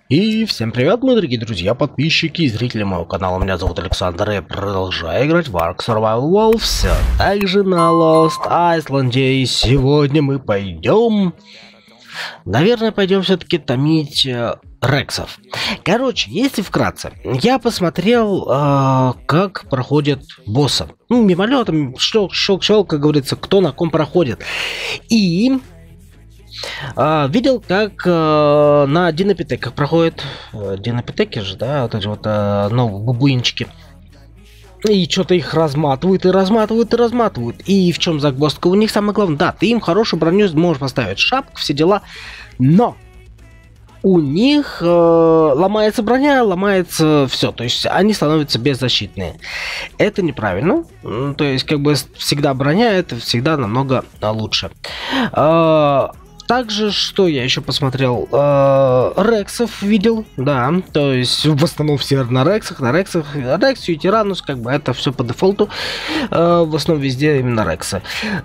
И всем привет, мои дорогие друзья, подписчики и зрители моего канала. Меня зовут Александр, и я продолжаю играть в Ark Survival Evolved, все также на Lost Island. И сегодня мы пойдем... Наверное, пойдем все-таки томить рексов. Короче, если вкратце, я посмотрел, как проходят боссы. Ну, мимолетом, щелк-щелк, как говорится, кто на ком проходит. И... видел, как на динопитеках проходят динопитеки же, да, вот эти вот новые бабуинчики. И что-то их разматывают, и разматывают, и разматывают. И в чем загвоздка у них самое главное? Да, ты им хорошую броню можешь поставить, шапку, все дела. Но у них ломается броня, ломается все. То есть они становятся беззащитные. Это неправильно. То есть как бы всегда броня, это всегда намного лучше. Также, что я еще посмотрел, рексов видел, да, то есть в основном все на рексах, рексию, тиранус, как бы это все по дефолту, в основном везде именно рексы.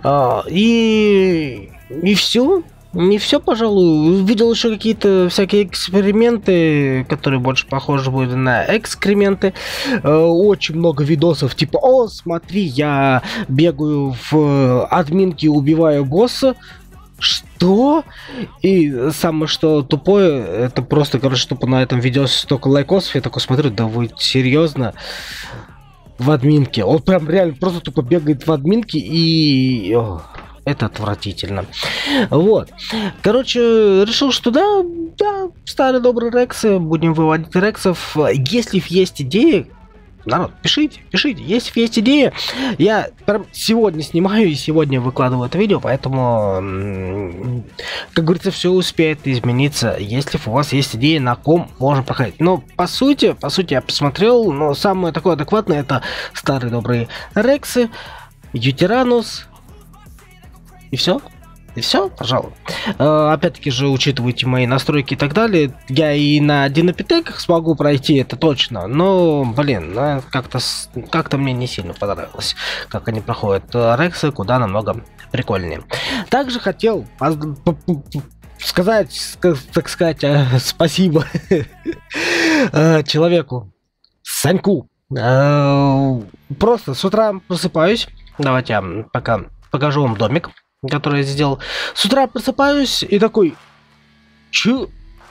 И все. Не все, пожалуй. Видел еще какие-то всякие эксперименты, которые больше похожи будут на экскременты. Очень много видосов, типа, о, смотри, я бегаю в админке, убиваю босса. Что? И самое что тупое, это просто, короче, тупо на этом видео столько лайкосов, я такой смотрю, да вы серьезно? В админке. Он прям реально просто тупо бегает в админке и... это отвратительно. Вот. Короче, решил, что да, старые добрые рексы, будем выводить рексов. Если есть идеи, народ, пишите, если есть идея. Я прям сегодня снимаю и сегодня выкладываю это видео, поэтому, как говорится, все успеет измениться, если у вас есть идея, на ком можно проходить. Но по сути я посмотрел, но самое такое адекватное это старые добрые рексы, ютиранус и все. И все, пожалуй. Опять-таки же, учитывайте мои настройки и так далее. Я и на динопитеках смогу пройти, это точно. Но, блин, как-то мне не сильно понравилось, как они проходят рексы, куда намного прикольнее. Также хотел сказать, так сказать, спасибо человеку, Саньку. Просто с утра просыпаюсь. Давайте я пока покажу вам домик, который я сделал. С утра просыпаюсь и такой, чё?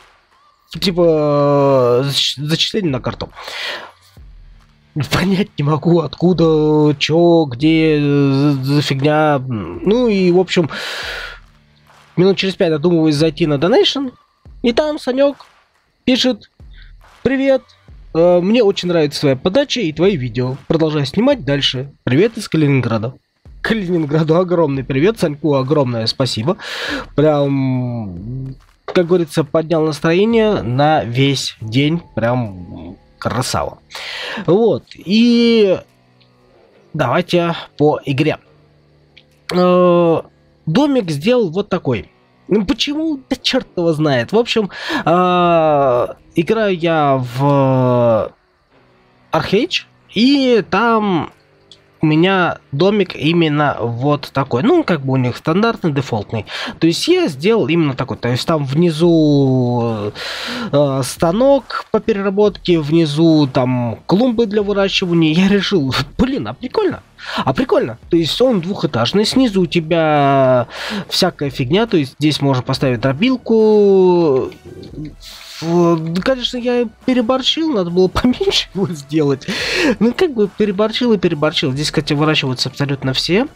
Типа, зачисление на карту. Понять не могу, откуда, чё, где, за фигня. Ну и, в общем, минут через 5 додумываюсь зайти на Donation. И там Санек пишет: привет, мне очень нравится твоя подача и твои видео. Продолжай снимать дальше. Привет из Калининграда. Калининграду огромный привет, Саньку огромное спасибо. Прям, как говорится, поднял настроение на весь день. Прям красава. Вот. И давайте по игре. Домик сделал вот такой. Ну почему? Да черт его знает. В общем, играю я в Archeage, и там у меня домик именно вот такой. Ну, как бы у них стандартный, дефолтный. То есть я сделал именно такой. То есть там внизу станок по переработке, внизу там клумбы для выращивания. Я решил, блин, а прикольно. Прикольно. То есть он двухэтажный. Снизу у тебя всякая фигня. То есть здесь можно поставить дробилку. Конечно, я переборщил, надо было поменьше его сделать. Ну, как бы переборщил. Здесь, кстати, выращиваются абсолютно все.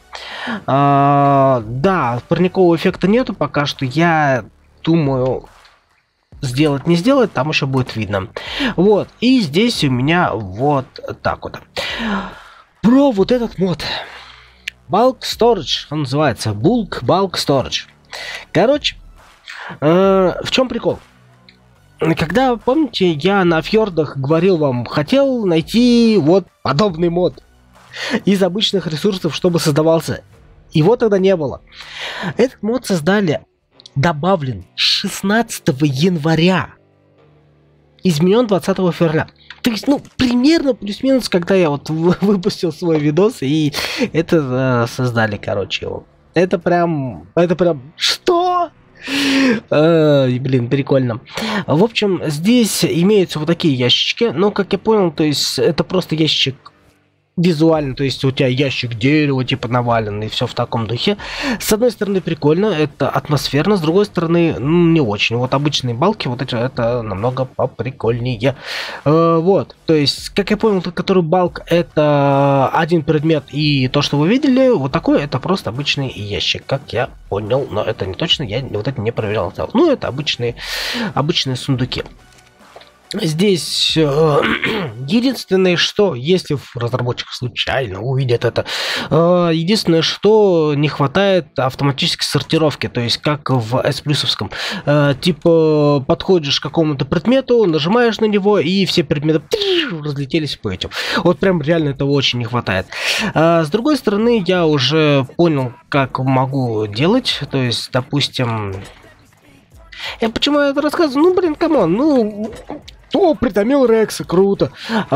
Да, парникового эффекта нету пока что. Я думаю, сделать, не сделать, там еще будет видно. Вот, и здесь у меня вот так вот. Про вот этот мод. Bulk Storage, он называется. Bulk Storage. Короче, в чем прикол? Когда, помните, я на фьордах говорил вам, хотел найти вот подобный мод из обычных ресурсов, чтобы создавался. Его тогда не было. Этот мод создали, добавлен 16 января. Изменен 20 февраля. То есть, ну, примерно плюс-минус, когда я вот выпустил свой видос, и это создали, короче, его. Это прям... Что? Блин, прикольно. В общем, здесь имеются вот такие ящички. Но, как я понял, то есть это просто ящик визуально, то есть у тебя ящик дерева, типа наваленный, все в таком духе. С одной стороны прикольно, это атмосферно, с другой стороны не очень. Вот обычные балки, вот эти, это намного поприкольнее. Вот, то есть, как я понял, тот, который балк, это один предмет, и то, что вы видели, вот такой, это просто обычный ящик, как я понял, но это не точно, я вот это не проверял. Ну, это обычные сундуки. Здесь единственное, что, если разработчик случайно увидит это, единственное, что не хватает автоматической сортировки, то есть как в S+-овском. Типа подходишь к какому-то предмету, нажимаешь на него, и все предметы разлетелись по этим. Вот прям реально этого очень не хватает. С другой стороны, я уже понял, как могу делать, то есть, допустим... Почему я это рассказываю? Ну, блин, камон, ну... О, притомил Рекса, круто.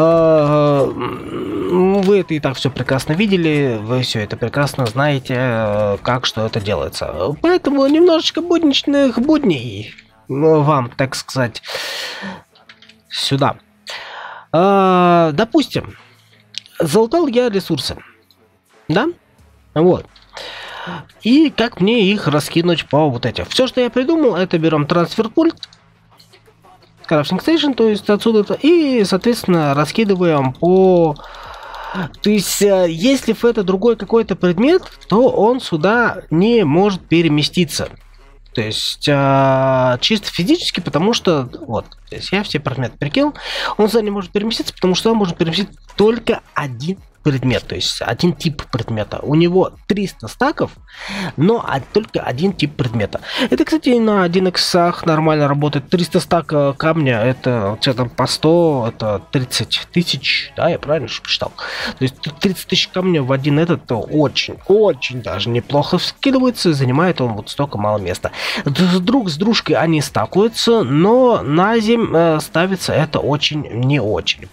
Вы это и так все прекрасно видели, вы все это прекрасно знаете, как что это делается. Поэтому немножечко будничных будней вам, так сказать, сюда. Допустим, залутал я ресурсы, да? Вот. И как мне их раскинуть по вот этим? Все, что я придумал, это берем трансфер-пульт, Crafting Station, то есть отсюда, и, соответственно, раскидываем по... То есть, если это другой какой-то предмет, то он сюда не может переместиться. То есть, чисто физически, потому что, вот, то есть я все предметы прикинул, он сюда не может переместиться, потому что он может переместить только один предмет, то есть один тип предмета. У него 300 стаков, но только один тип предмета. Это, кстати, на 1x нормально работает. 300 стака камня, это что-то по 100, это 30 тысяч, да, я правильно посчитал. То есть 30 тысяч камня в один этот очень даже неплохо скидывается, занимает он вот столько мало места. Друг с дружкой они стакуются, но на земь ставится это очень не очень.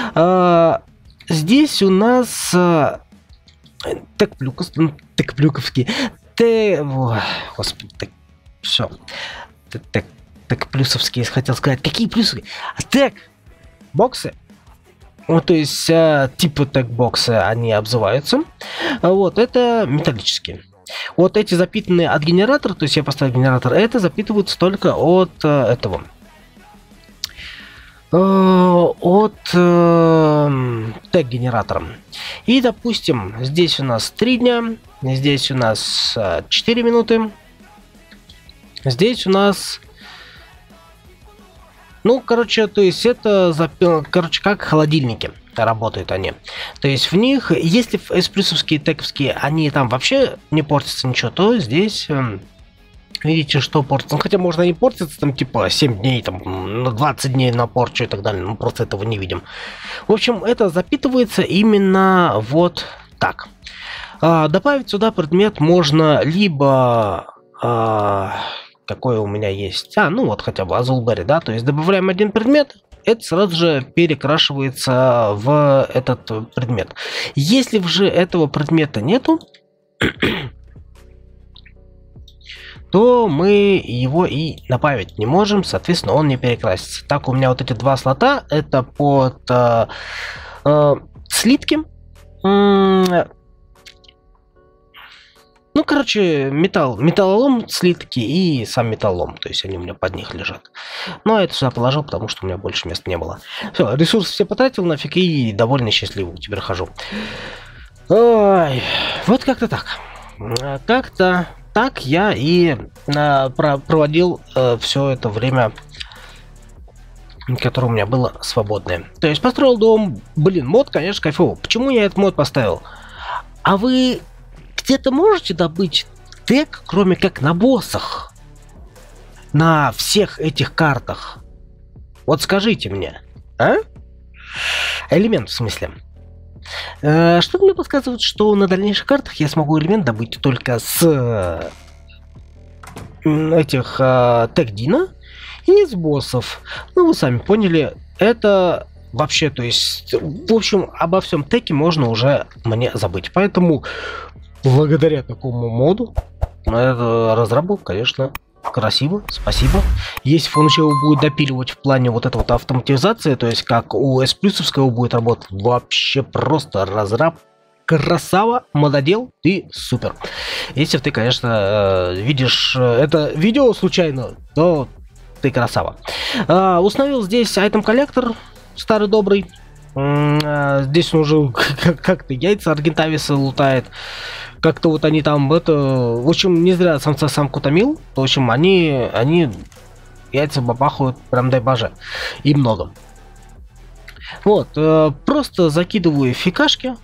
Здесь у нас текплюковский, господи, все, текплюсовские, хотел сказать, какие плюсы? Тек-боксы, вот, то есть типа тек-боксы, они обзываются, вот, это металлические. Вот эти запитанные от генератора, то есть я поставил генератор, это запитываются только от этого. От тег-генератора. И, допустим, здесь у нас 3 дня, здесь у нас 4 минуты, здесь у нас... Ну, короче, то есть это, короче, как холодильники работают они. То есть в них, если S+-овские, теговские, они там вообще не портятся ничего, то здесь... Видите, что портится. Ну, хотя, может, они портятся, там, типа, 7 дней, там, 20 дней на порчу и так далее. Мы просто этого не видим. В общем, это запитывается именно вот так. Добавить сюда предмет можно либо... какой у меня есть? Ну, вот хотя бы Azulberry, да? То есть добавляем один предмет, это сразу же перекрашивается в этот предмет. Если же этого предмета нету... то мы его и добавить не можем, соответственно, он не перекрасится. Так, у меня вот эти два слота, это под слитки. Ну, короче, металлолом, слитки и сам металлолом, то есть они у меня под них лежат. Но я это сюда положил, потому что у меня больше места не было. Все, ресурсы все потратил нафиг и довольно счастливый теперь хожу. Ой, вот как-то так. Как-то... Так я и проводил все это время, которое у меня было свободное. То есть построил дом. Блин, мод, конечно, кайфово. Почему я этот мод поставил? А вы где-то можете добыть тег, кроме как на боссах? На всех этих картах? Вот скажите мне. А? Элемент, в смысле. Что-то мне подсказывает, что на дальнейших картах я смогу элемент добыть только с этих тег-дина и не с боссов. Ну, вы сами поняли, это вообще, то есть, в общем, обо всем теге можно уже мне забыть. Поэтому, благодаря такому моду, разработка, конечно, красиво, спасибо. Если он еще будет допиливать в плане вот этой вот автоматизации, то есть как у S-плюсовского будет работать, вообще просто разраб. Красава, мододел, ты супер. Если ты, конечно, видишь это видео случайно, то ты красава. Установил здесь item коллектор, старый добрый. Здесь он уже как-то яйца Аргентависа лутает. Как-то вот они там это... В общем, не зря самца-самку томил. В общем, они яйца бабахают, прям дай боже. И много. Вот, просто закидываю фикашки.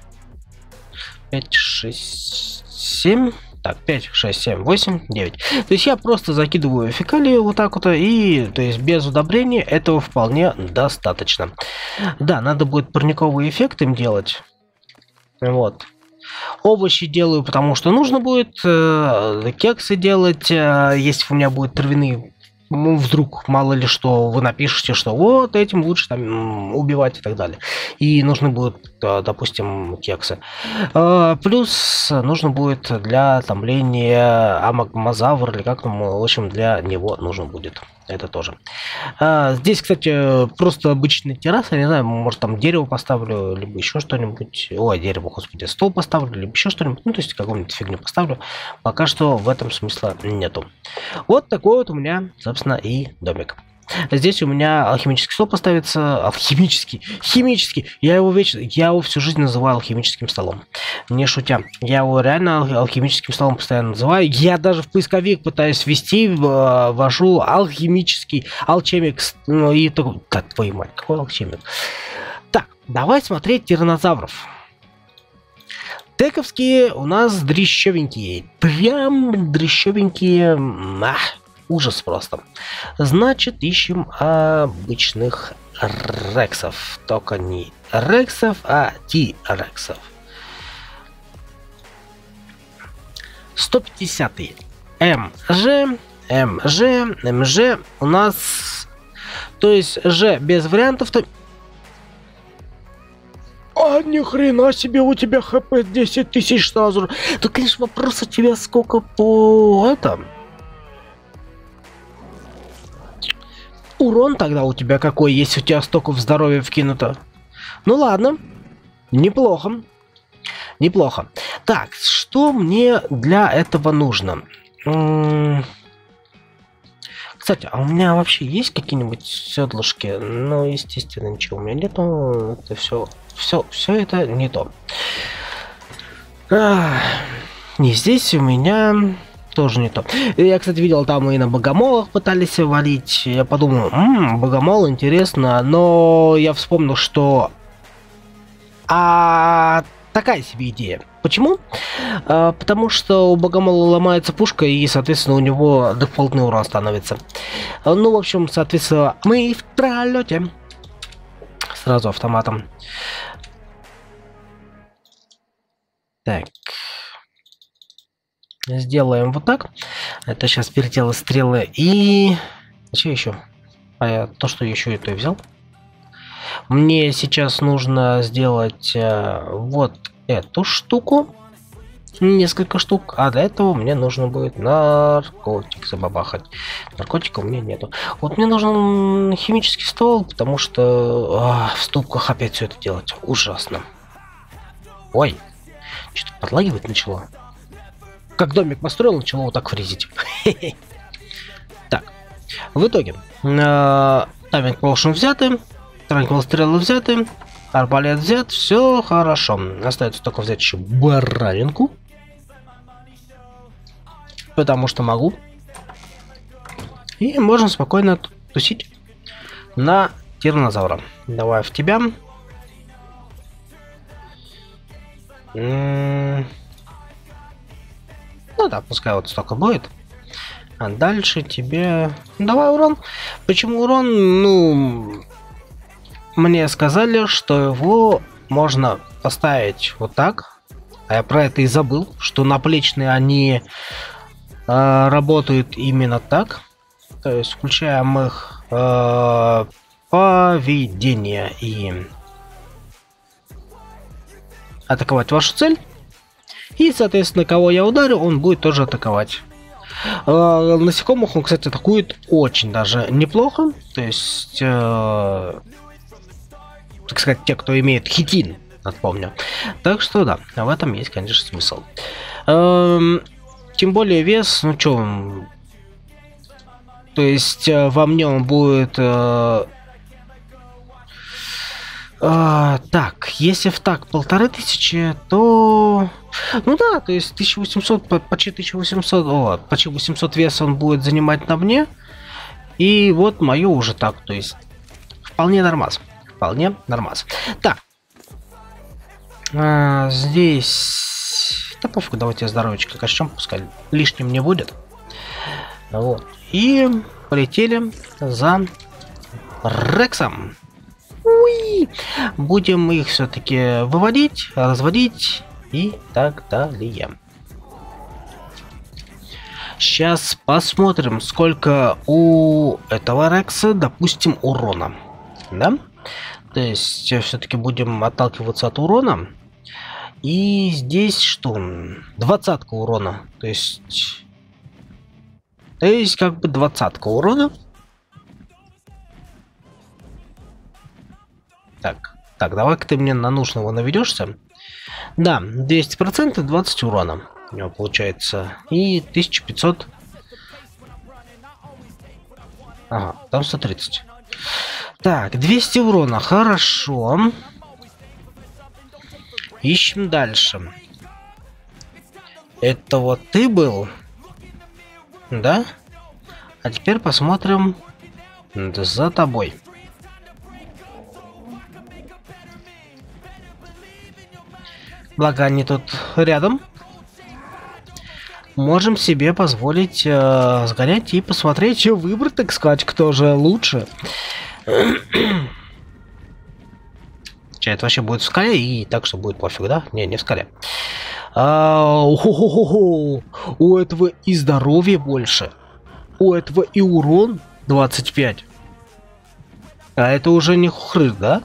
5, 6, 7. Так, 5, 6, 7, 8, 9. То есть я просто закидываю фекалии вот так вот. И, то есть, без удобрения этого вполне достаточно. Да, надо будет парниковый эффект им делать. Вот. Овощи делаю, потому что нужно будет. Кексы делать. Если у меня будут травяные... Ну, вдруг, мало ли что, вы напишете, что вот этим лучше там убивать и так далее. И нужны будут, допустим, кексы. Плюс нужно будет для томления амагмазавр, или как там, в общем, для него нужно будет. Это тоже. Здесь, кстати, просто обычная терраса, я не знаю, может там дерево поставлю, либо еще что-нибудь. Ой, дерево, господи, стол поставлю, либо еще что-нибудь. Ну, то есть какую-нибудь фигню поставлю. Пока что в этом смысла нету. Вот такой вот у меня, собственно, и домик. Здесь у меня алхимический стол поставится. Химический. Я его всю жизнь называю алхимическим столом. Не шутя. Я его реально алхимическим столом постоянно называю. Я даже в поисковик пытаюсь ввести, ввожу алхимический, алчемик. Ну и такой, да твою мать, какой алхимик. Так, давай смотреть тираннозавров. Тековские у нас дрещевенькие. Прям дрещевенькие. Ужас просто. Значит, ищем обычных рексов. Только не рексов, а ти-рексов. 150-й. МЖ у нас... То есть, Ж без вариантов, то... ни хрена себе, у тебя хп 10 тысяч сразу. То, конечно, вопрос у тебя сколько по... это... Урон тогда у тебя какой, если у тебя столько в здоровье вкинуто? Ну ладно. Неплохо. Неплохо. Так, что мне для этого нужно? Кстати, а у меня вообще есть какие-нибудь седлышки? Ну, естественно, ничего у меня нету. Это все это не то. Не здесь у меня... Тоже не то. Я, кстати, видел, там и на богомолах пытались валить. Я подумал, богомол интересно, но я вспомнил, что... такая себе идея. Почему? Потому что у богомола ломается пушка, и, соответственно, у него дефолтный урон становится. Ну, в общем, соответственно, мы в пролете. Сразу автоматом. Так. Сделаем вот так. Это сейчас перетело стрелы. И... Что еще? То, что еще это взял. Мне сейчас нужно сделать вот эту штуку. Несколько штук. А для этого мне нужно будет наркотик забабахать. Наркотика у меня нету. Вот мне нужен химический стол, потому что в ступках опять все это делать. Ужасно. Ой. Что-то подлагивать начало. Как домик построил, начало вот так фризить. Так, в итоге Таминг Potion взяты, Транквил стрелы взяты, арбалет взят, все хорошо. Остается только взять еще баранинку, потому что могу. И можно спокойно тусить на тираннозавра. Давай в тебя. Ну да, пускай вот столько будет. А дальше тебе... Давай урон. Почему урон? Ну... Мне сказали, что его можно поставить вот так. А я про это и забыл. Что наплечные они работают именно так. То есть включаем их поведение и... атаковать вашу цель. И, соответственно, кого я ударю, он будет тоже атаковать. Насекомых он, кстати, атакует очень даже неплохо. То есть, так сказать, те, кто имеет хитин, напомню. Так что да, в этом есть, конечно, смысл. Тем более вес, ну чё, то есть во мне он будет... так, если в так 1500, то... Ну да, то есть 1800, почти 1800, почти 800 веса он будет занимать на мне. И вот мое уже так, то есть вполне нормас. Вполне нормас. Так. Здесь... Да пофиг, давайте здоровечко качнем, пускай лишним не будет. Вот. И полетели за Рексом. Уи! Будем их все-таки выводить, разводить и так далее. Сейчас посмотрим, сколько у этого Рекса, допустим, урона. Да? То есть все-таки будем отталкиваться от урона. И здесь что? 20 урона. То есть как бы 20 урона. Так, давай-ка ты мне на нужного наведешься. Да, 200%, 20 урона у него получается. И 1500. Ага, там 130. Так, 200 урона, хорошо. Ищем дальше. Это вот ты был? Да? А теперь посмотрим за тобой. Благо они тут рядом. Можем себе позволить сгонять и посмотреть, выбрать, так сказать, кто же лучше. Че, это вообще будет в скале, и так что будет пофиг, да? Не в скале. У этого и здоровье больше. У этого и урон 25. А это уже не хухры, да?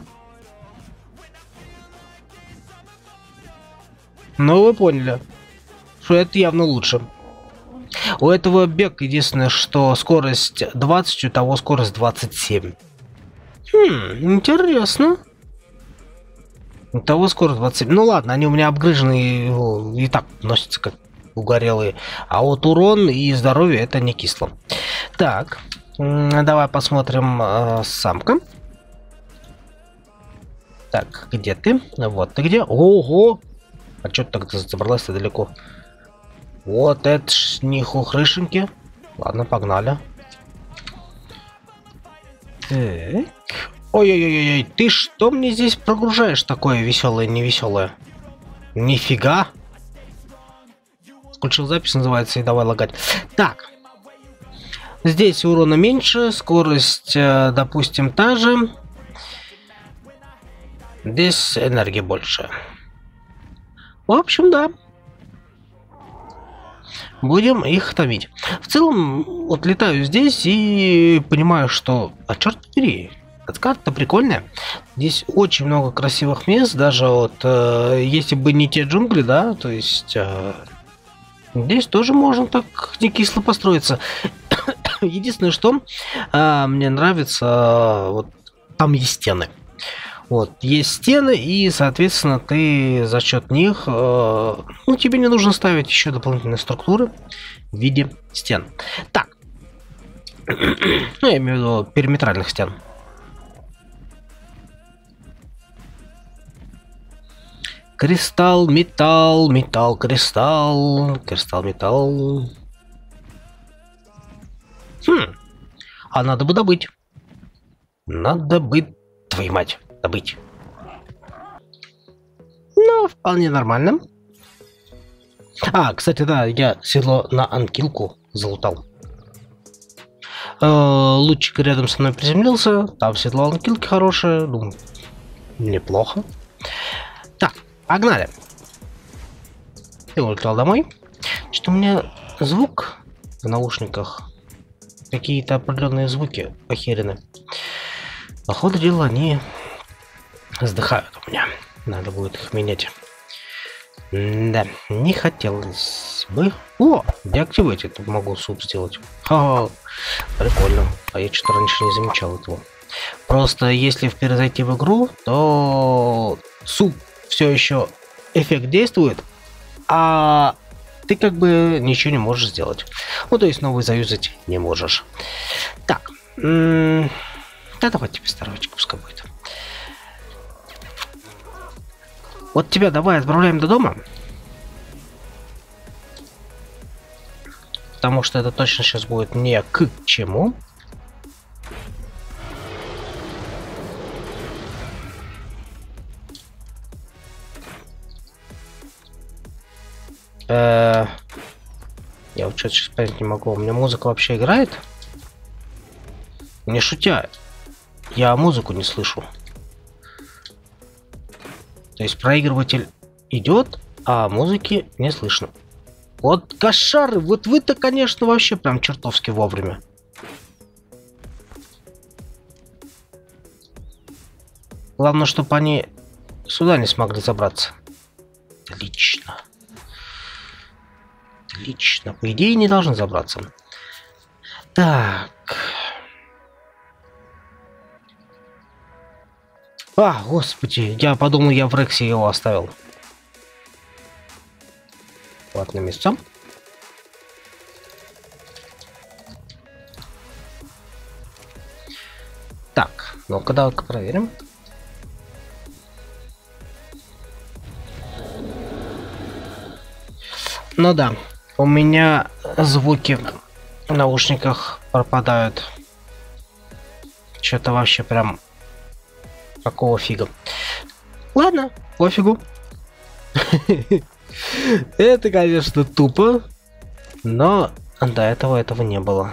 Ну, вы поняли, что это явно лучше. У этого бег единственное, что скорость 20, у того скорость 27. Интересно. У того скорость 27. Ну ладно, они у меня обгрыженные и так носятся как угорелые. А вот урон и здоровье это не кисло. Так, давай посмотрим самка. Так, где ты? Вот ты где? Ого! А чё ты так забралась-то далеко? Вот это ж не хухрышеньки. Ладно, погнали. Так. Ой-ой-ой-ой, ты что мне здесь прогружаешь такое веселое, невеселое? Нифига. Включил запись, называется, и давай лагать. Так. Здесь урона меньше, скорость, допустим, та же. Здесь энергии больше. В общем, да. Будем их томить. В целом, вот летаю здесь и понимаю, что... А черт побери, эта карта прикольная. Здесь очень много красивых мест. Даже вот, если бы не те джунгли, да, то есть... здесь тоже можно так не кисло построиться. Единственное, что мне нравится, вот там есть стены. Вот, есть стены, и, соответственно, ты за счет них, ну, тебе не нужно ставить еще дополнительные структуры в виде стен. Так. Ну, я имею в виду периметральных стен. Кристалл, металл, металл, кристалл, кристалл, металл. А надо бы добыть. Надо бы, твою мать, добыть. Ну, вполне нормально. Кстати, да, я седло на анкилку залутал. Лучик рядом со мной приземлился. Там седло анкилки хорошее. Думаю, неплохо. Так, погнали. Ты улетел домой. Что у меня звук в наушниках. Какие-то определенные звуки похерены. По ходу дела они вздыхают у меня. Надо будет их менять. Да, не хотелось бы. О, деактивировать это могу суп сделать. Ха, прикольно. А я что-то раньше не замечал этого. Просто если зайти в игру, то суп все еще эффект действует, а ты как бы ничего не можешь сделать. Ну, то есть новый заюзать не можешь. Так. Да давайте без стороночек пускай будет. Вот тебя давай отправляем до дома. Потому что это точно сейчас будет не к чему. Я вот что-то сейчас понять не могу. У меня музыка вообще играет? Не шутя. Я музыку не слышу. То есть проигрыватель идет, а музыки не слышно. Вот кошары, вот вы-то, конечно, вообще прям чертовски вовремя. Главное, чтобы они сюда не смогли забраться. Отлично. Отлично. По идее, не должны забраться. Так. А, господи, я подумал, я в Рексе его оставил. Ладно, место. Так, ну-ка, давай-ка проверим. Ну да, у меня звуки в наушниках пропадают. Что-то вообще прям... Какого фига? Ладно, пофигу. Это, конечно, тупо, но до этого не было.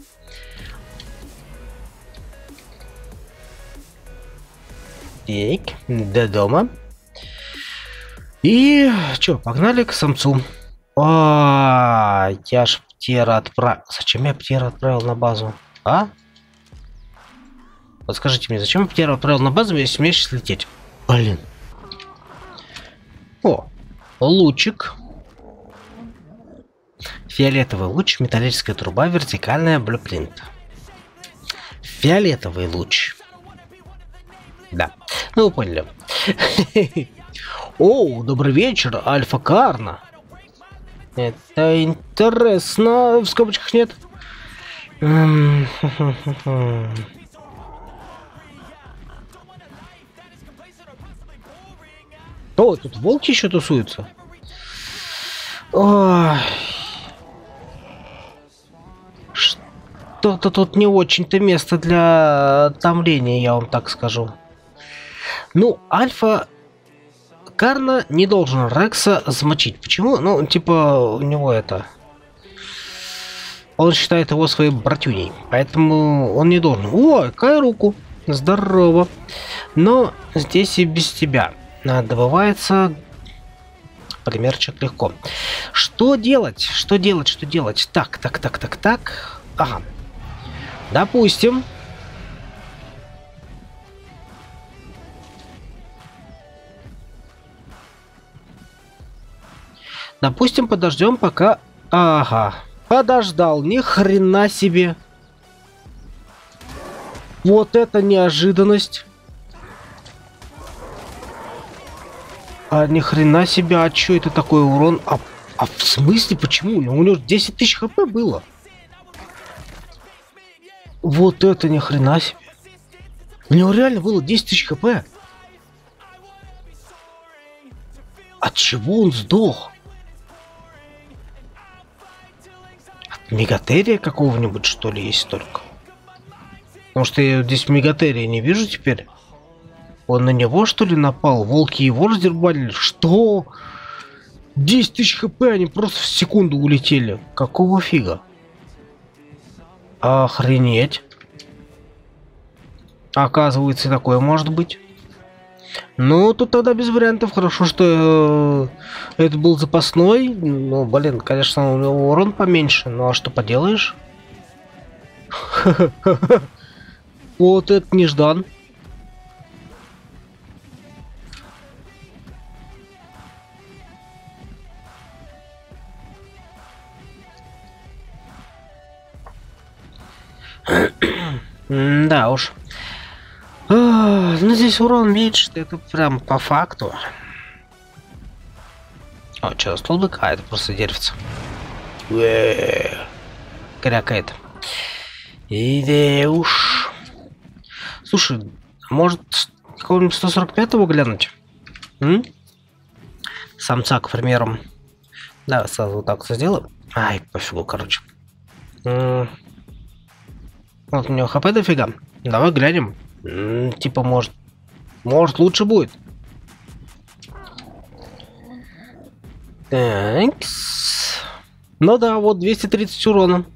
Так, до дома. И чё, погнали к самцу. Я ж птера отправил. Зачем я птера отправил на базу? А? Вот скажите мне, зачем я птера отправил на базу, если мне сейчас лететь? Блин. О, лучик. Фиолетовый луч, металлическая труба, вертикальная, блюпринт. Фиолетовый луч. Да, ну вы поняли. О, добрый вечер, Альфа Карна. Это интересно. В скобочках нет. О, тут волки еще тусуются. Ой. Что-то тут не очень-то место для томления, я вам так скажу. Ну, Альфа Карна не должен Рекса замочить. Почему? Ну, типа, у него это... Он считает его своей братюней. Поэтому он не должен. Ой, какая руку. Здорово. Но здесь и без тебя. Добывается полимерчик легко. Что делать? Что делать? Что делать? Так. Ага. Допустим. Допустим, подождем пока... Ага. Подождал. Ни хрена себе. Вот это неожиданность. А ни хрена себе. А чё это такой урон? А в смысле? Почему? У него 10 тысяч хп было. Вот это ни хрена себе. У него реально было 10 тысяч хп. От чего он сдох? От мегатерия какого-нибудь, что ли, есть только? Потому что я здесь мегатерия не вижу теперь. Он на него, что ли, напал? Волки его раздербанили? Что? 10 тысяч хп, они просто в секунду улетели. Какого фига? Охренеть. Оказывается, такое может быть. Ну, тут тогда без вариантов. Хорошо, что это был запасной. Ну, блин, конечно, у него урон поменьше. Ну, а что поделаешь? Вот это неждан. Да уж. Ну здесь урон меньше, это прям по факту. О, что, столбик? А, это просто деревце. Крякает. Иди уж. Слушай, может какого-нибудь 145-го глянуть? Самца, к примеру. Да, сразу вот так сделаем. Ай, пофигу, короче. Вот у него хп дофига. Давай глянем. Типа, может лучше будет. Так. Ну да, вот 230 урона.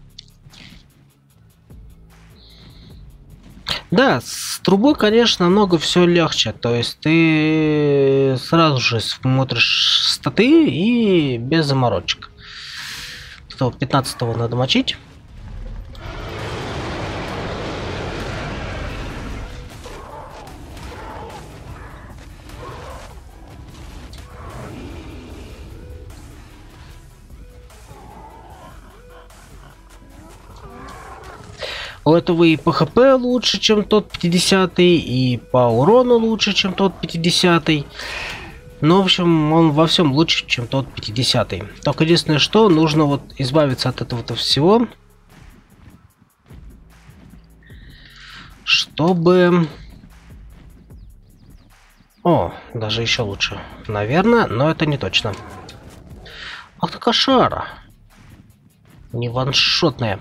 Да, с трубой, конечно, намного все легче. То есть ты сразу же смотришь статы и без заморочек. 15-го надо мочить. У этого и по хп лучше, чем тот 50-й, и по урону лучше, чем тот 50-й. Ну, в общем, он во всем лучше, чем тот 50-й. Только единственное, что нужно вот избавиться от этого всего, чтобы... О, даже еще лучше. Наверное, но это не точно. Ах ты кошара. Не ваншотная.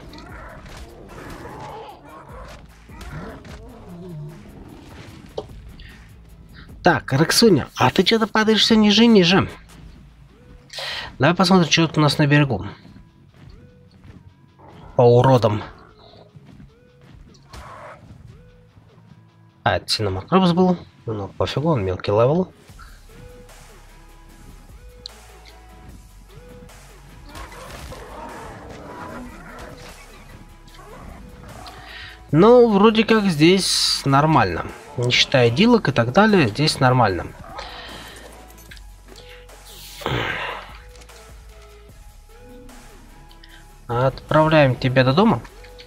Так, Рексуня, а ты что-то падаешь все ниже и ниже. Давай посмотрим, что у нас на берегу. По уродам. А, это Синемакробс был. Ну, пофигу, он мелкий левел. Ну, вроде как здесь нормально. Не считая дилок и так далее, здесь нормально. Отправляем тебя до дома.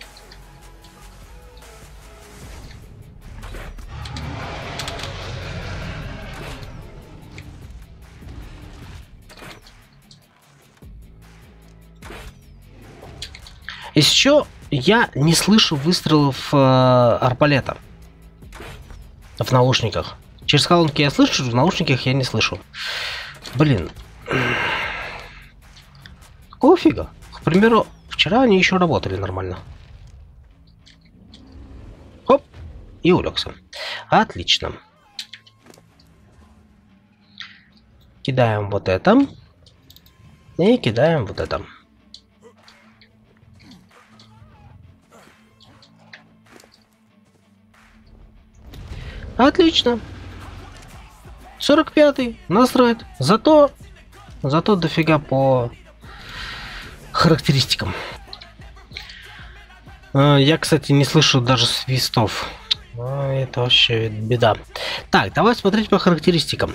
Еще я не слышу выстрелов арбалета в наушниках. Через колонки я слышу, в наушниках я не слышу. Блин. Какого фига? К примеру, вчера они еще работали нормально. Хоп! И улегся. Отлично. Кидаем вот это. И кидаем вот это. Отлично. 45-й. Насрать. Зато дофига по характеристикам. Я, кстати, не слышу даже свистов. Это вообще беда. Так, давай смотреть по характеристикам.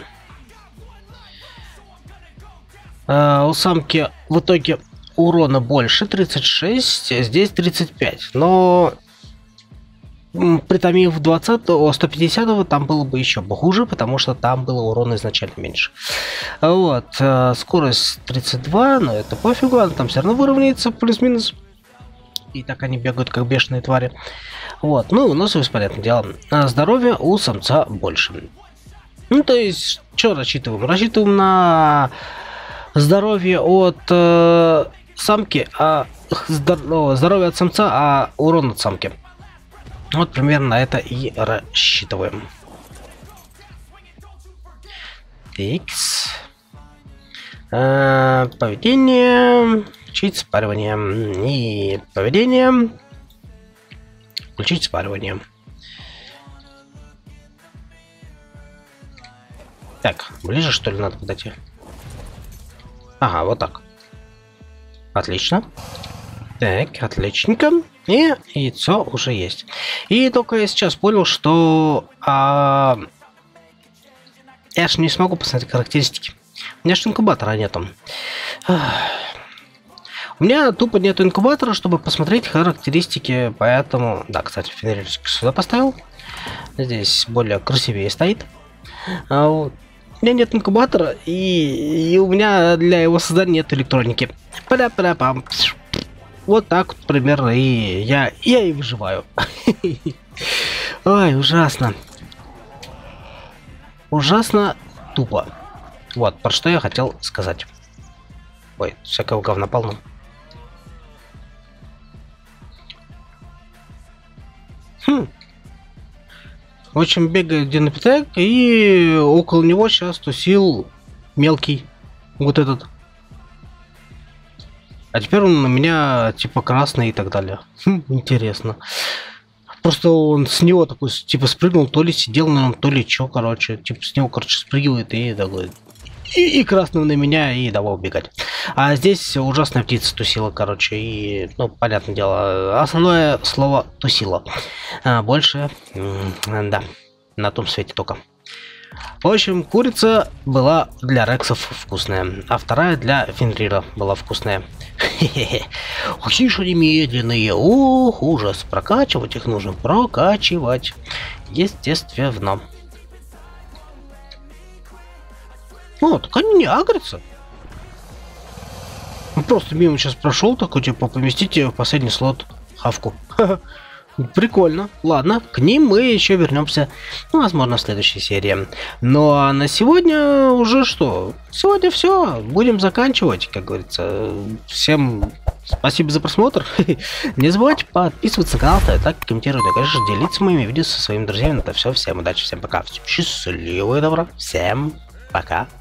У самки в итоге урона больше, 36, здесь 35. Но притомив 20-го, 150-го, там было бы еще хуже, потому что там было урона изначально меньше. Вот, скорость 32, но это пофигу, она там все равно выровняется, плюс-минус. И так они бегают, как бешеные твари. Вот, ну, у нас все понятное дело. Здоровье у самца больше. Ну, то есть, что рассчитываем? Рассчитываем на здоровье от самки, здоровье от самца, а урон от самки. Вот примерно на это и рассчитываем. Тикс. Поведение. Включить спаривание. И поведение. Включить спаривание. Так, ближе что ли надо подойти? Ага, вот так. Отлично. Так, отличненько. И яйцо уже есть. И только я сейчас понял, что я ж не смогу посмотреть характеристики. У меня же инкубатора нету. У меня тупо нет инкубатора, чтобы посмотреть характеристики, поэтому... Да, кстати, фенрирчик сюда поставил. Здесь более красивее стоит. Вот. У меня нет инкубатора, и у меня для его создания нет электроники. Пля-пля-пам. Вот так вот примерно и я и выживаю. Ой, ужасно. Ужасно тупо. Вот, про что я хотел сказать. Ой, всякого говна полно. В общем, бегает Динопитек, и около него сейчас тусил мелкий. Вот этот. А теперь он на меня типа красный и так далее. Интересно. Просто он с него такой, типа, спрыгнул, то ли сидел на нем, то ли чё, короче. Типа, с него, короче, спрыгивает и такой... И красный на меня, и давай убегать. А здесь ужасная птица тусила, короче, и, ну, понятное дело, основное слово тусила. А больше, да, на том свете только. В общем, курица была для рексов вкусная, а вторая для Фенрира была вкусная. Хе-хе-хе. Какие же они медленные. Ох, ужас. Прокачивать их нужно. Прокачивать. Естественно. О, так они не агрятся. Просто мимо сейчас прошел, такой, типа, поместите в последний слот хавку. Прикольно. Ладно, к ним мы еще вернемся, ну, возможно, в следующей серии. Ну а на сегодня уже что? Сегодня все. Будем заканчивать, как говорится. Всем спасибо за просмотр. Не забывайте подписываться на канал, ставить лайк, комментировать, и, конечно, делиться моими видео со своими друзьями. Это все. Всем удачи, всем пока. Всем счастливого и добра. Всем пока.